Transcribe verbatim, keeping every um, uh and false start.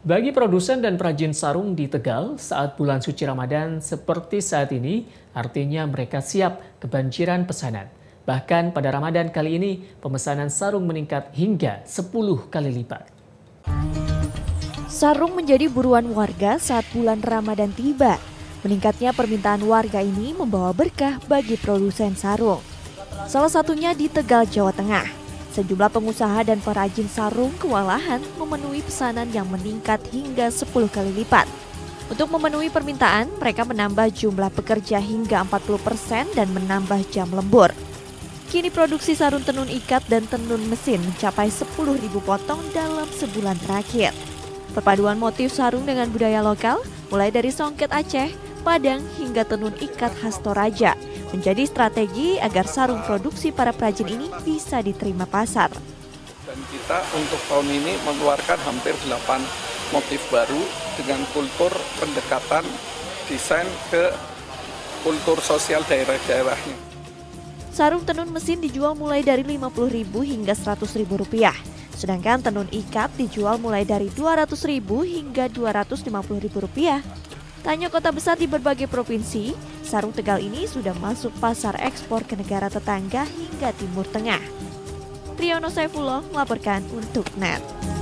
Bagi produsen dan perajin sarung di Tegal, saat bulan suci Ramadan seperti saat ini, artinya mereka siap kebanjiran pesanan. Bahkan pada Ramadan kali ini, pemesanan sarung meningkat hingga sepuluh kali lipat. Sarung menjadi buruan warga saat bulan Ramadan tiba. Meningkatnya permintaan warga ini membawa berkah bagi produsen sarung. Salah satunya di Tegal, Jawa Tengah. Sejumlah pengusaha dan perajin sarung kewalahan memenuhi pesanan yang meningkat hingga sepuluh kali lipat. Untuk memenuhi permintaan, mereka menambah jumlah pekerja hingga empat puluh persen dan menambah jam lembur. Kini produksi sarung tenun ikat dan tenun mesin mencapai sepuluh ribu potong dalam sebulan terakhir. Perpaduan motif sarung dengan budaya lokal, mulai dari songket Aceh, Padang hingga tenun ikat khas Toraja, menjadi strategi agar sarung produksi para perajin ini bisa diterima pasar. Dan kita untuk tahun ini mengeluarkan hampir delapan motif baru dengan kultur pendekatan desain ke kultur sosial daerah-daerahnya. Sarung tenun mesin dijual mulai dari lima puluh ribu hingga seratus ribu rupiah. Sedangkan tenun ikat dijual mulai dari dua ratus ribu hingga dua ratus lima puluh ribu rupiah. Tanya kota besar di berbagai provinsi, sarung Tegal ini sudah masuk pasar ekspor ke negara tetangga hingga Timur Tengah. Triyono Saifullah melaporkan untuk N E T.